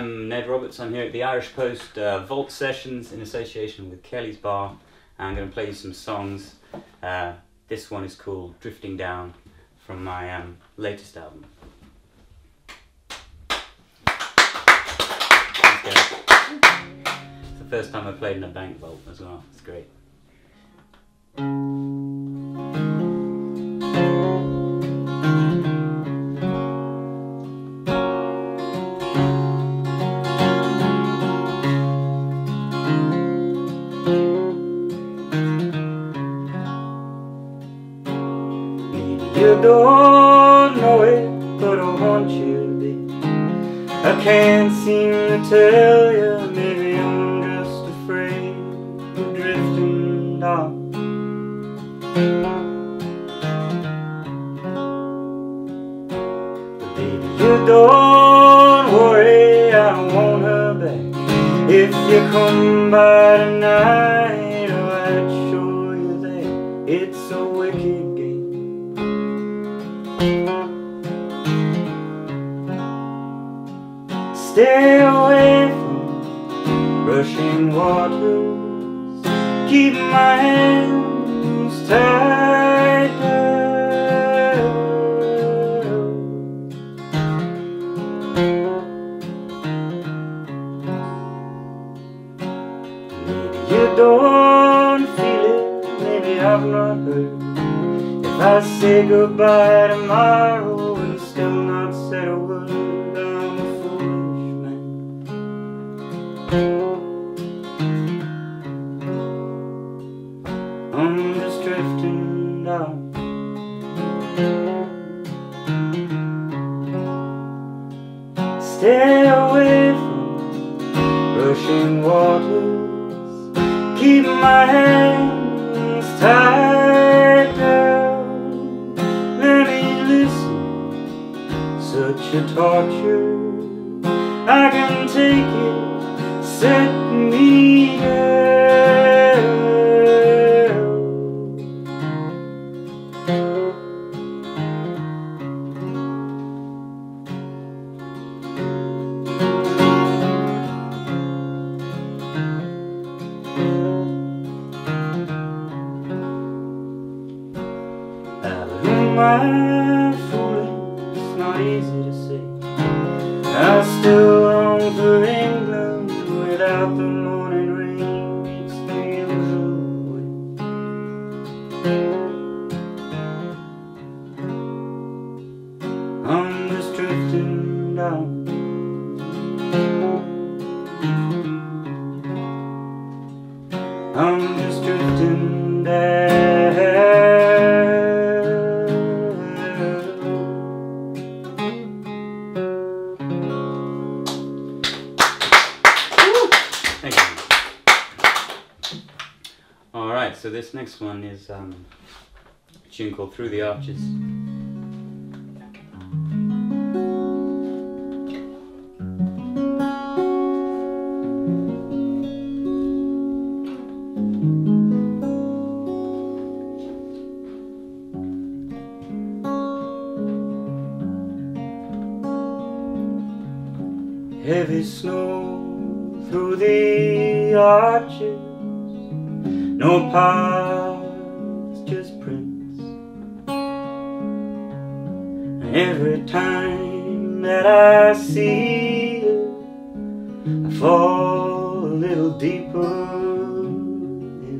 I'm Ned Roberts. I'm here at the Irish Post Vault Sessions in association with Kelly's Bar. And I'm going to play you some songs. This one is called Drifting Down from my latest album. It's the first time I played in a bank vault as well. It's great. You don't know it, but I want you to be. I can't seem to tell you, maybe I'm just afraid of drifting down. But baby, you don't worry, I don't want her back. If you come by tonight, oh, I'd show you that it's a wicked game. Stay away from rushing waters. Keep my hands tied down. Maybe you don't feel it, maybe I've not heard. If I say goodbye tomorrow and still not said a word, I'm a foolish man. I'm just drifting down. Stay away from rushing waters. Keep my hands tied down. Let me listen, such a torture. I can take it, set me down. Who am I fooling? It's not easy to say. I still long for England without the morning rain meets the usual way. I'm just drifting down. I'm just drifting down. Thank you. Alright, so this next one is a tune called Through the Arches. Heavy snow through the arches, no paths, just prints. And every time that I see it, I fall a little deeper in.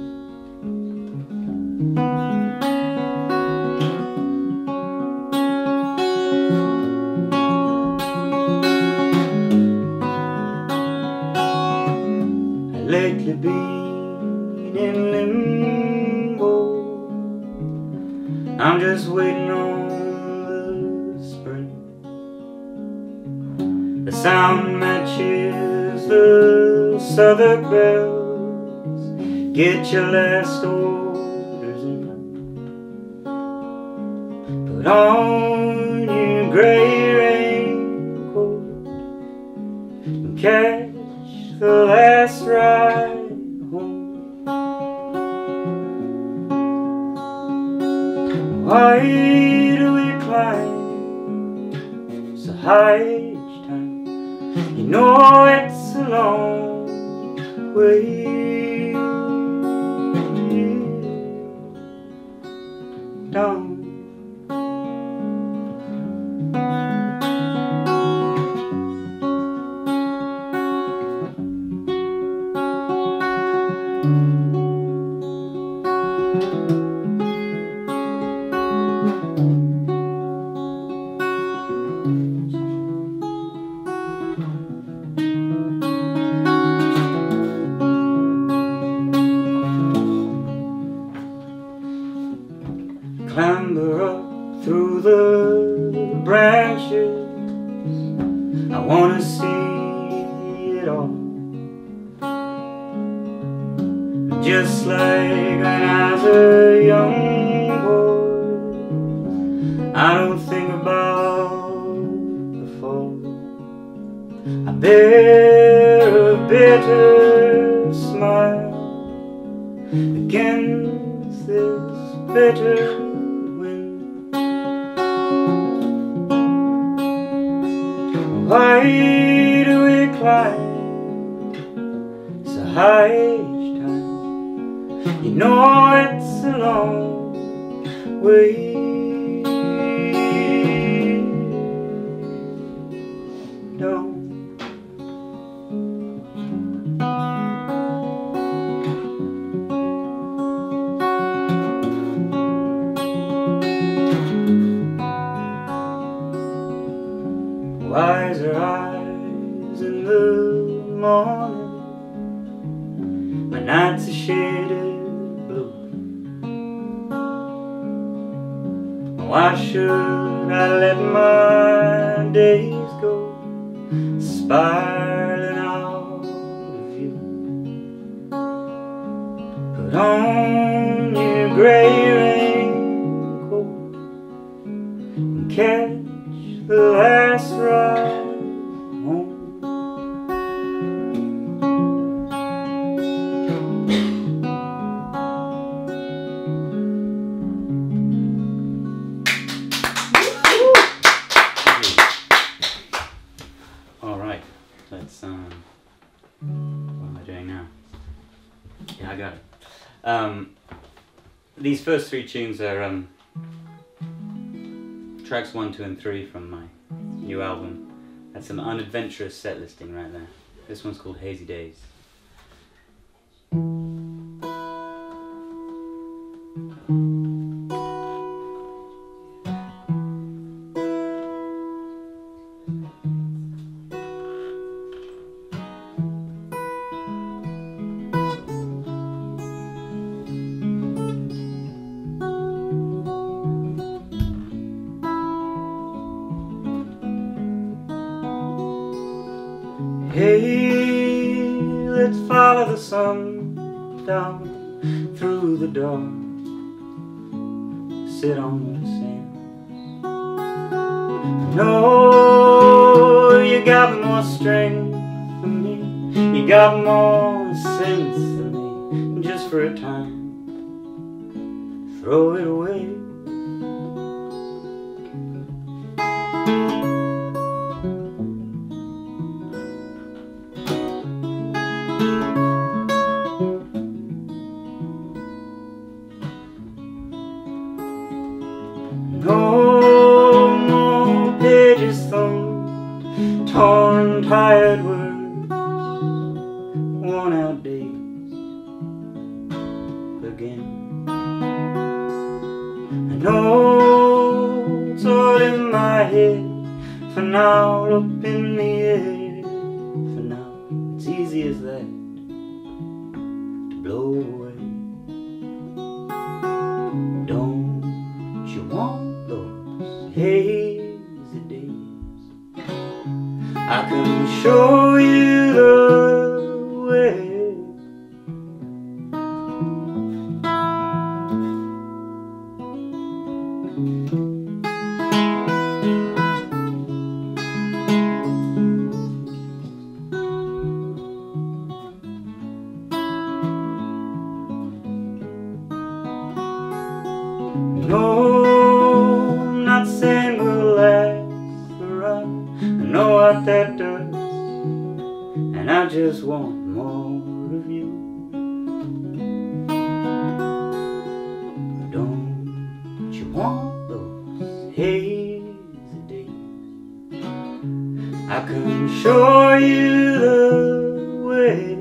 Lately been in limbo. I'm just waiting on the spring. The sound matches the southern bells. Get your last orders in. Put on your gray raincoat and catch the last ride home. Why do we climb so high each time? You know it's a long way down. Clamber up through the branches, I wanna see it all. Just like when I was a young boy, I don't think about the fall. I bear a bitter smile against this bitter wind. Why do we climb so high each time? You know it's a long way down. Wiser eyes in the morning, my nights are shaded blue. Why should I let my days go spiraling out of view? Put on your gray raincoat and catch the last ride home. All right, let's what am I doing now? Yeah, I got it. These first three tunes are tracks 1, 2 and 3 from my new album. That's some unadventurous set listing right there. This one's called Hazy Days. Hey, let's follow the sun down through the dark, sit on the sand. I know you got more strength than me, you got more sense than me. Just for a time, throw it away. No more pages thumbed, torn, tired words, worn out days again. I know it's all in my head for now, up in the air for now. It's easy as that to blow away. Don't you want those hazy days? I can show you the way. No, I'm not saying we'll last forever. I know what that does I just want more of you. Don't you want those hazy days? I can show you the way.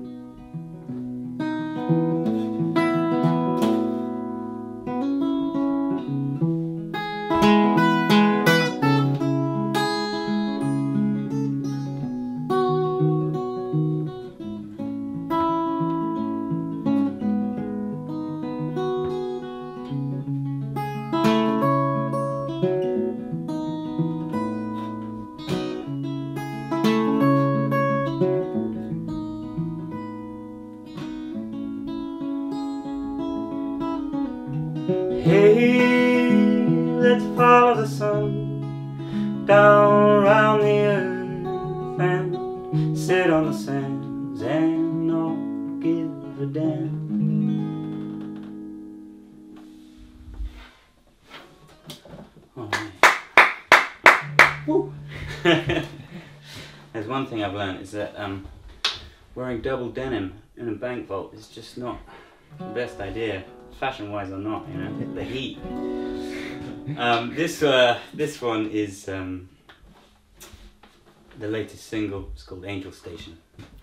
Hey, let's follow the sun down around the earth and sit on the sands and not give a damn. Oh, man. Woo. There's one thing I've learned is that wearing double denim in a bank vault is just not the best idea. Fashion-wise or not, you know, the heat. This one is the latest single. It's called Angel Station.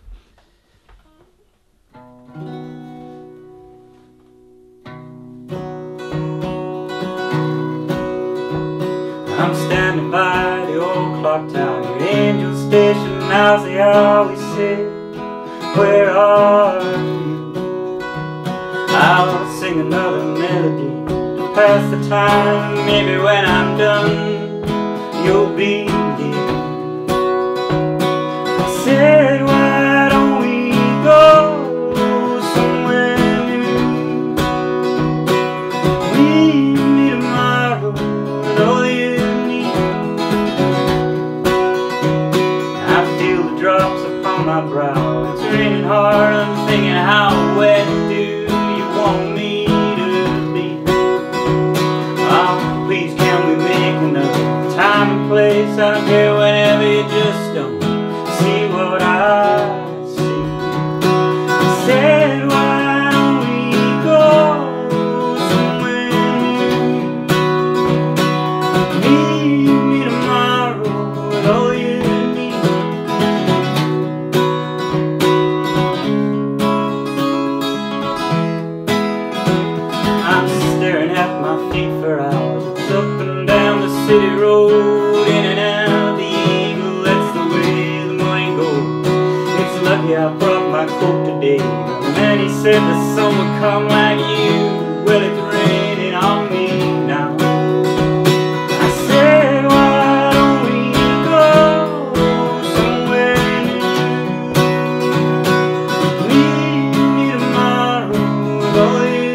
I'm standing by the old clock tower, Angel Station. How's the hour we sit? Where are you? I'll sing another melody to pass the time. Maybe when I'm done, you'll be here. I said, why don't we go somewhere new? Meet me tomorrow with all you need. I feel the drops upon my brow. It's raining hard, I'm thinking how wet do want me to be. Oh, please can we make enough time and place? I don't care whenever, you just don't see what I see. I said, why don't we go somewhere new? Meet me tomorrow with all you need. Staring at my feet for hours. It's up and down the city road, in and out the eagle. That's the way the money goes. It's lucky I brought my coat today. And he said the sun would come like you. Well, it's raining on me now. I said, why don't we go somewhere new? Meet me tomorrow with all you.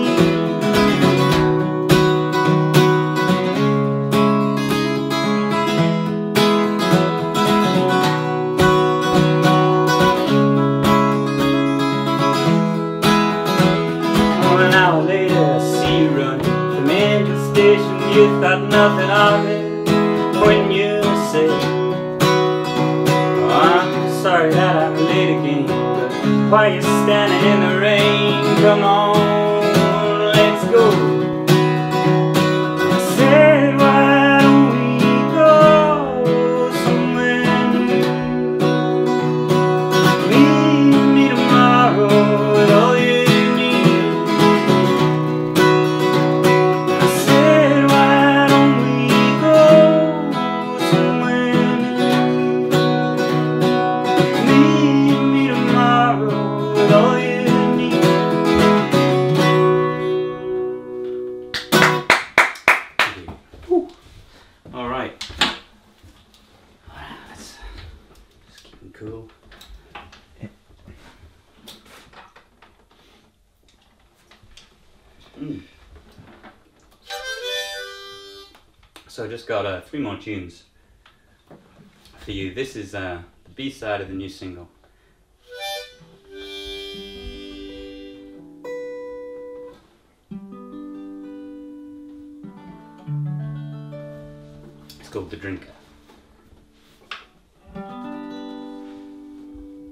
An hour later, I see you running from Angel Station. You thought nothing of it when you said, oh, I'm sorry that I'm late again, but while you're standing in the rain, come on, let's go. I said, why don't we go somewhere new? Meet me tomorrow with all you. Alright. Let's just keep them cool. So I just got 3 more tunes for you. This is the B-side of the new single. It's called The Drinker.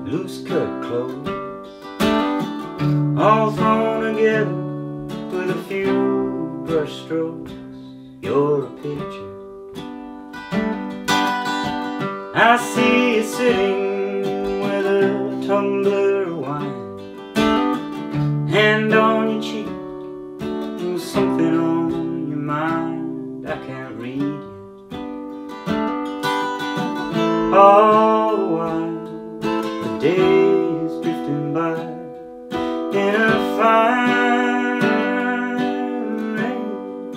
loose cut clothes, all thrown together with a few brush strokes. You're a picture. I see you sitting with a tumbler of wine, hand on your cheek, and something on your mind I can't read yet. All the while the day is drifting by in a fine rain.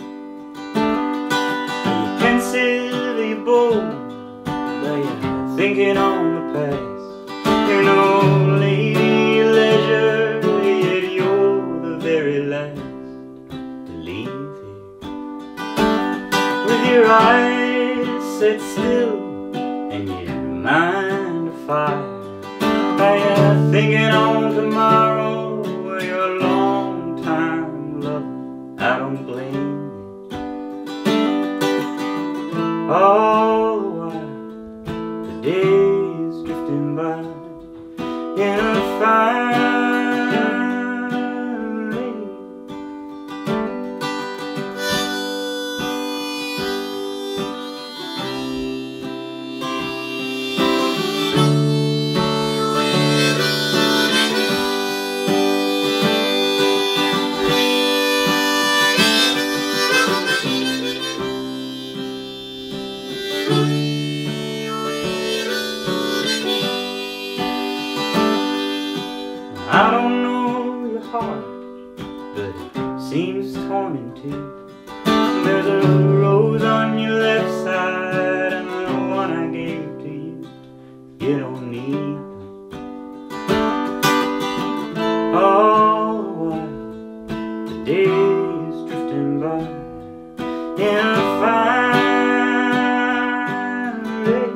Are you pensive, are you bold? Are you thinking on the past? You're no lady leisure, yet you're the very last to leave here. With your eyes set still and your mind afire, are you thinking on tomorrow or your long time lover? I don't blame you. All the while the day is drifting by in a fine rain. I don't know your heart, but it seems torn in two. There's a rose on your left side and the one I gave to you. You don't need them. All the while the day is drifting by in a fine rain.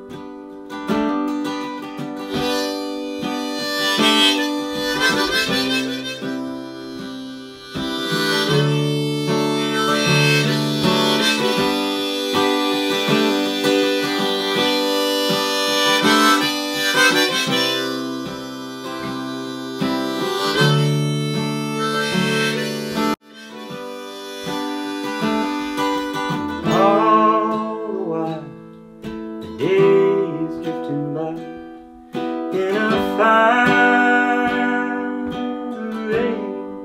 Days drifting by in a fine rain.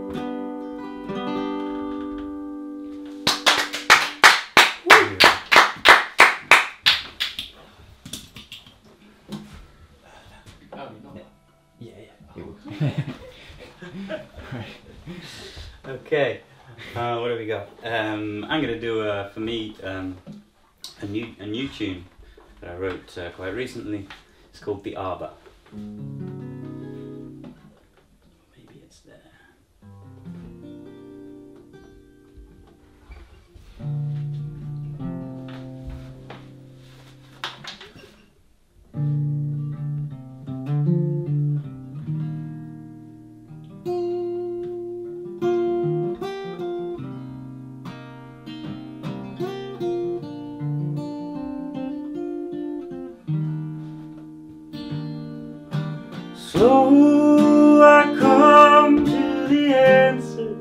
Okay, what have we got? I'm going to do for me a new tune that I wrote quite recently. It's called The Arbor. Maybe it's there. So I come to the answer.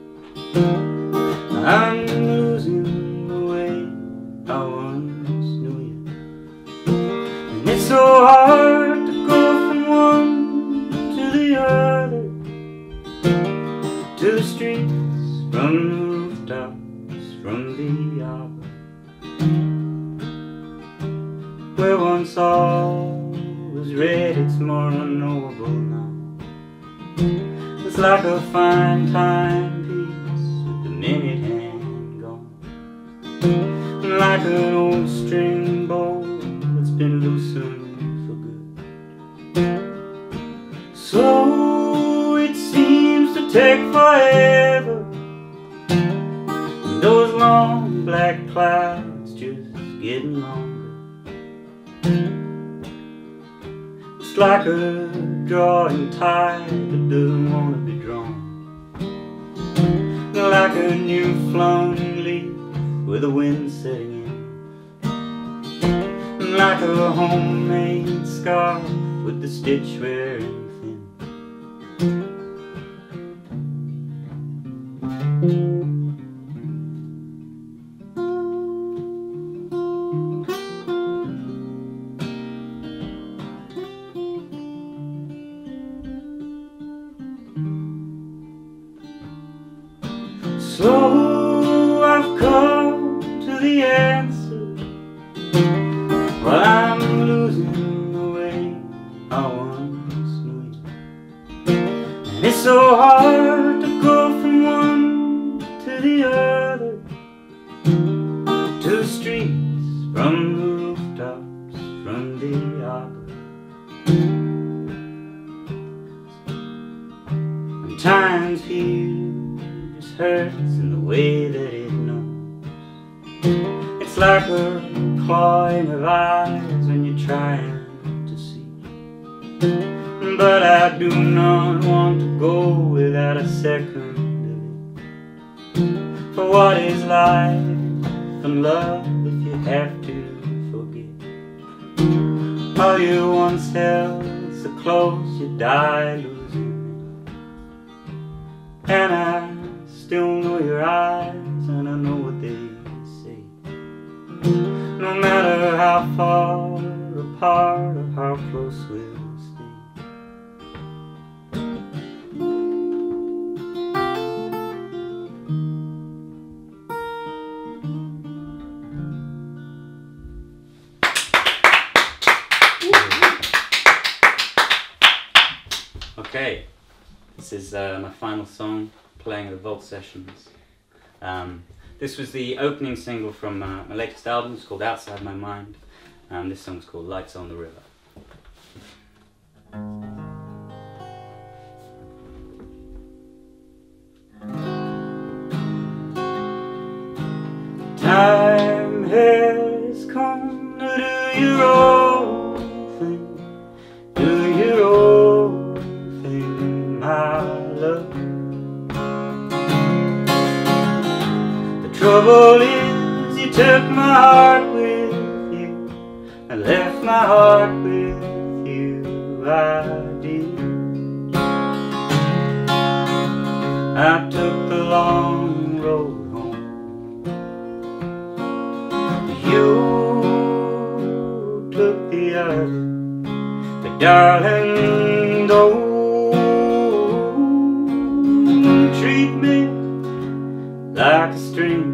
I'm losing the way I once knew you. And it's so hard to go from one to the other, to the streets, from the rooftops, from the arbor, where once all was red, it's more unknowable now. It's like a fine timepiece with the minute hand gone, like an old string bow that's been loosened for good. So it seems to take forever, and those long black clouds just getting longer. It's like a drawing tide that doesn't want to be drawn, like a new flung leaf with the wind setting in, like a homemade scarf with the stitch wearing thin. So I've come to the answer while I'm losing the way I once knew you. And it's so hard to go from one to the other, to the streets, from the rooftops, from the arbor. When times heal hurts in the way that it knows. It's like a clawing of eyes when you're trying to see. But I do not want to go without a second of it. For what is life and love if you have to forget all you once held so close you die losing it. And I still know your eyes, and I know what they say. No matter how far apart or how close we'll stay. Okay, this is my final song, playing at the Vault Sessions. This was the opening single from my latest album. It's called Outside My Mind. This song's called Lights on the River. Time has come to do your own thing. Do your own thing, my love. Trouble is, you took my heart with you and left my heart with you. I did. I took the long road home. You took the other. But darling, don't treat me like a stranger.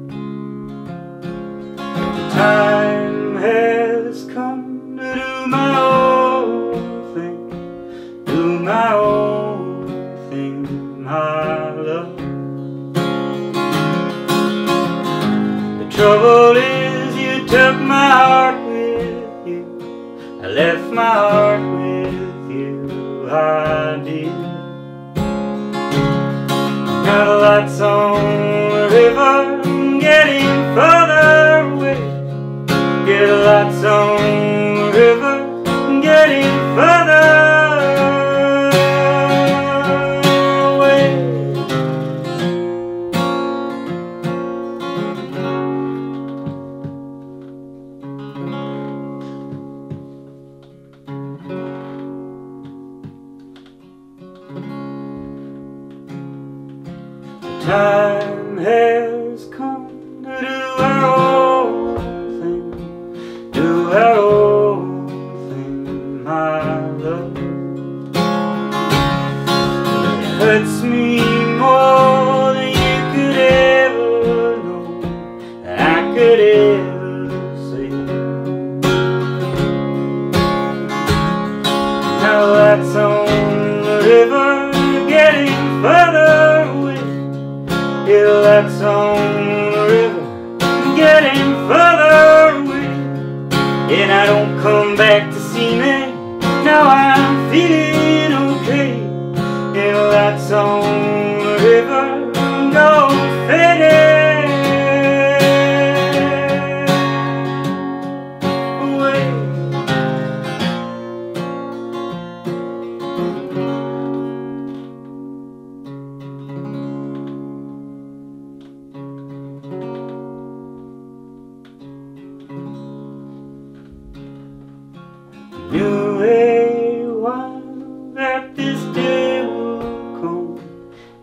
The time has come to do my own thing, do my own thing, my love. The trouble is, you took my heart with you, I left my heart with you, I did. Now the lights on the river, getting further away. Get the lights on the river, getting further away. Time has come to do our own thing, do our own thing, my love. It hurts me more than you could ever know, that I could ever say. Now that's on the river, getting further away. Yeah, that's on the river, getting further away. And I don't come back to see me, now I'm feeling okay. Yeah, that's on the river, go fading away. New age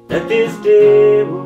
that this day will